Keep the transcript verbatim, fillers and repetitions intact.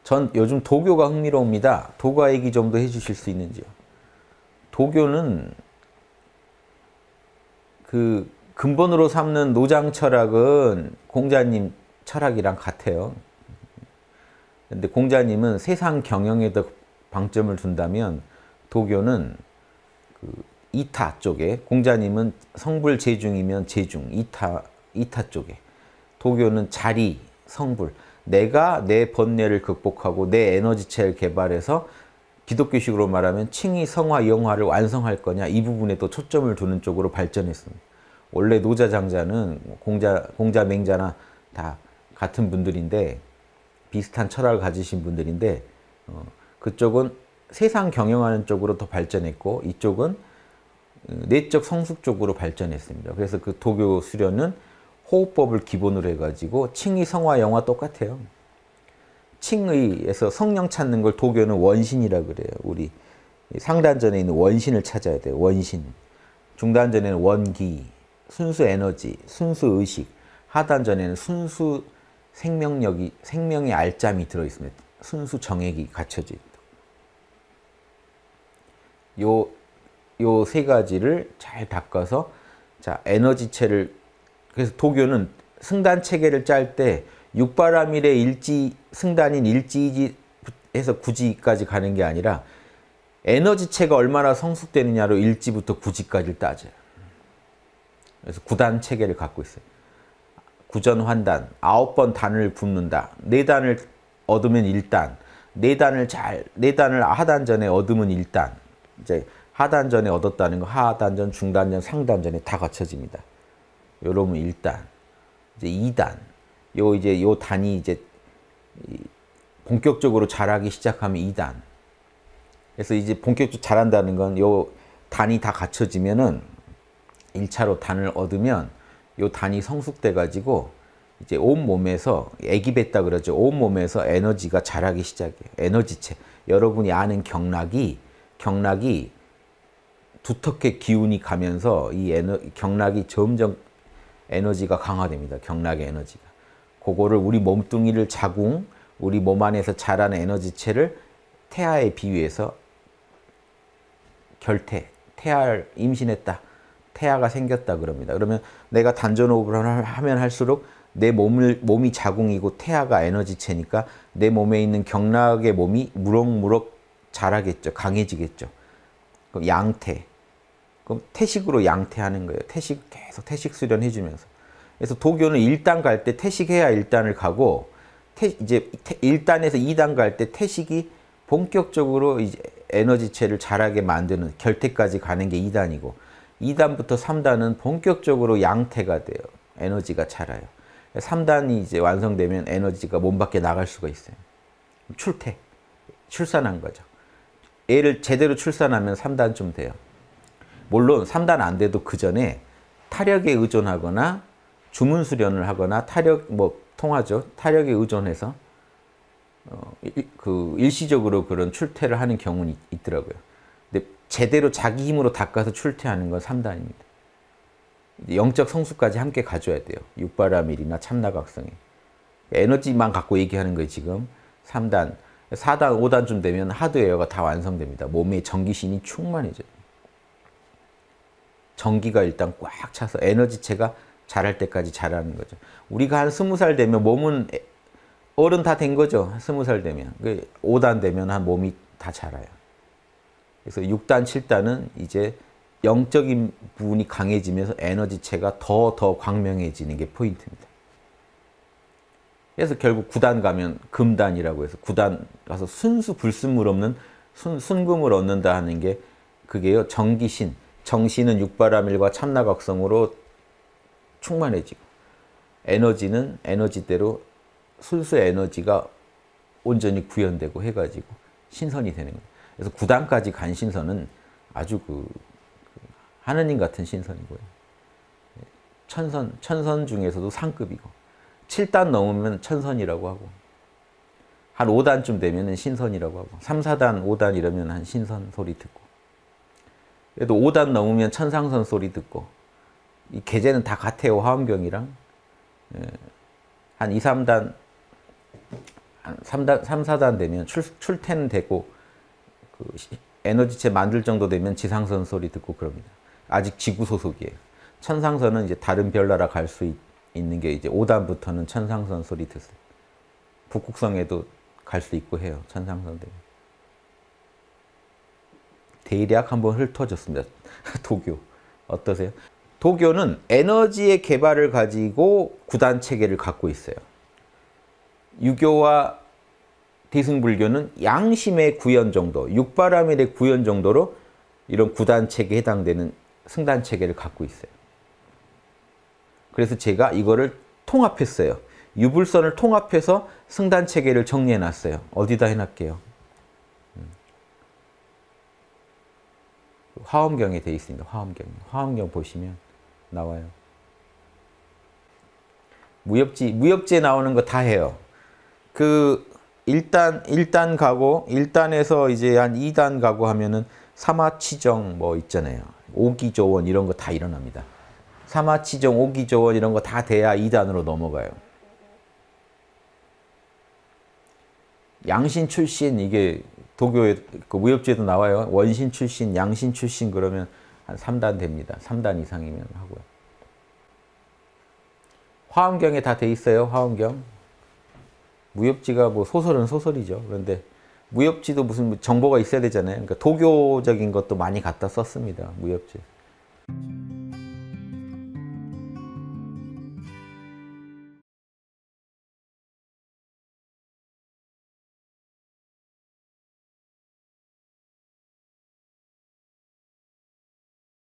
전 요즘 도교가 흥미로웁니다. 도가 얘기 좀 더 해주실 수 있는지요? 도교는 그 근본으로 삼는 노장 철학은 공자님 철학이랑 같아요. 근데 공자님은 세상 경영에 더 방점을 둔다면 도교는 그 이타 쪽에, 공자님은 성불 재중이면 재중, 이타, 이타 쪽에, 도교는 자리, 성불, 내가 내 번뇌를 극복하고 내 에너지체를 개발해서 기독교식으로 말하면 칭의, 성화, 영화를 완성할 거냐, 이 부분에 또 초점을 두는 쪽으로 발전했습니다. 원래 노자장자는 공자, 공자, 맹자나 다 같은 분들인데, 비슷한 철학을 가지신 분들인데, 어, 그쪽은 세상 경영하는 쪽으로 더 발전했고, 이쪽은 내적 성숙 쪽으로 발전했습니다. 그래서 그 도교 수련은 호흡법을 기본으로 해가지고 칭의, 성화, 영화 똑같아요. 칭의에서 성령 찾는 걸 도교는 원신이라 그래요. 우리 상단전에 있는 원신을 찾아야 돼요. 원신. 중단전에는 원기, 순수 에너지, 순수 의식. 하단전에는 순수 생명력이, 생명의 알짬이 들어있습니다. 순수 정액이 갖춰져 있다. 요, 요 세 가지를 잘 닦아서, 자, 에너지체를, 그래서 도교는 승단 체계를 짤 때 육바라밀의 일지, 승단인 일지에서 구지까지 가는 게 아니라 에너지체가 얼마나 성숙되느냐로 일지부터 구지까지를 따져요. 그래서 구단 체계를 갖고 있어요. 구전 환단, 아홉 번 단을 붓는다. 네 단을 얻으면 일 단, 네 단을 잘, 네 단을 하단전에 얻으면 일 단. 이제 하단전에 얻었다는 거 하단전, 중단전, 상단전에 다 갖춰집니다. 요러면 일 단, 이제 이 단, 요 이제 요 단이 이제 본격적으로 자라기 시작하면 이 단. 그래서 이제 본격적으로 자란다는 건 요 단이 다 갖춰지면은 일 차로 단을 얻으면 요 단이 성숙돼 가지고 이제 온 몸에서 애기 뱉다 그러죠. 온 몸에서 에너지가 자라기 시작해요. 에너지체. 여러분이 아는 경락이 경락이 두텁게 기운이 가면서 이 에너, 경락이 점점 에너지가 강화됩니다. 경락의 에너지가. 그거를 우리 몸뚱이를 자궁, 우리 몸 안에서 자라는 에너지체를 태아에 비유해서 결태, 태아를 임신했다. 태아가 생겼다 그럽니다. 그러면 내가 단전호흡을 하면 할수록 내 몸을, 몸이 자궁이고 태아가 에너지체니까 내 몸에 있는 경락의 몸이 무럭무럭 자라겠죠. 강해지겠죠. 그럼 양태. 그럼 태식으로 양태하는 거예요. 태식 계속 태식 수련해주면서. 그래서 도교는 일 단 갈 때 태식해야 일 단을 가고, 태, 이제 일 단에서 이 단 갈 때 태식이 본격적으로 이제 에너지체를 자라게 만드는 결태까지 가는 게 이 단이고, 이 단부터 삼 단은 본격적으로 양태가 돼요. 에너지가 자라요. 삼 단이 이제 완성되면 에너지가 몸 밖에 나갈 수가 있어요. 출태, 출산한 거죠. 애를 제대로 출산하면 삼 단쯤 돼요. 물론 삼 단 안 돼도 그 전에 타력에 의존하거나 주문 수련을 하거나 타력 뭐 통하죠. 타력에 의존해서 어, 그 일시적으로 그런 출퇴를 하는 경우는 있, 있더라고요. 근데 제대로 자기 힘으로 닦아서 출퇴하는 건 삼 단입니다. 영적 성수까지 함께 가져야 돼요. 육바라밀이나 참나각성이. 에너지만 갖고 얘기하는 거예요, 지금. 삼 단, 사 단, 오 단쯤 되면 하드웨어가 다 완성됩니다. 몸에 전기신이 충만해져요. 전기가 일단 꽉 차서 에너지체가 자랄 때까지 자라는 거죠. 우리가 한 스무 살 되면 몸은 어른 다 된 거죠. 스무 살 되면. 오 단 되면 한 몸이 다 자라요. 그래서 육 단, 칠 단은 이제 영적인 부분이 강해지면서 에너지체가 더 더 광명해지는 게 포인트입니다. 그래서 결국 구 단 가면 금단이라고 해서 구 단 가서 순수 불순물 없는 순, 순금을 얻는다 하는 게 그게요. 정기신. 정신은 육바라밀과 참나각성으로 충만해지고, 에너지는 에너지대로 순수 에너지가 온전히 구현되고 해가지고 신선이 되는 거예요. 그래서 구 단까지 간 신선은 아주 그, 그 하느님 같은 신선이고요. 천선, 천선 중에서도 상급이고, 칠 단 넘으면 천선이라고 하고, 한 오 단쯤 되면 신선이라고 하고, 삼, 사 단, 오 단 이러면 한 신선 소리 듣고, 그래도 오 단 넘으면 천상선 소리 듣고, 이 계제는 다 같아요. 화엄경이랑. 한 이, 삼 단, 삼 단, 삼, 사 단 되면 출, 출퇴는 되고 그 에너지체 만들 정도 되면 지상선 소리 듣고 그럽니다. 아직 지구 소속이에요. 천상선은 이제 다른 별나라 갈 수 있는 게 이제 오 단부터는 천상선 소리 듣어요. 북극성에도 갈 수 있고 해요. 천상선 되면. 대략 한번 훑어줬습니다. 도교. 어떠세요? 도교는 에너지의 개발을 가지고 구단 체계를 갖고 있어요. 유교와 대승불교는 양심의 구현 정도, 육바라밀의 구현 정도로 이런 구단 체계에 해당되는 승단 체계를 갖고 있어요. 그래서 제가 이거를 통합했어요. 유불선을 통합해서 승단 체계를 정리해 놨어요. 어디다 해놨게요? 화엄경에 돼 있습니다. 화엄경. 화엄경 보시면 나와요. 무협지, 무협지에 나오는 거 다 해요. 그 일 단, 일 단 가고 일 단에서 이제 한 이 단 가고 하면은 삼화치정 뭐 있잖아요. 오기조원 이런 거 다 일어납니다. 삼화치정, 오기조원 이런 거 다 돼야 이 단으로 넘어가요. 양신 출신 이게 도교에 그 무협지에도 나와요. 원신 출신, 양신 출신 그러면 한 삼 단 됩니다. 삼 단 이상이면 하고요. 화엄경에 다 돼 있어요. 화엄경. 무협지가 뭐 소설은 소설이죠. 그런데 무협지도 무슨 정보가 있어야 되잖아요. 그러니까 도교적인 것도 많이 갖다 썼습니다. 무협지.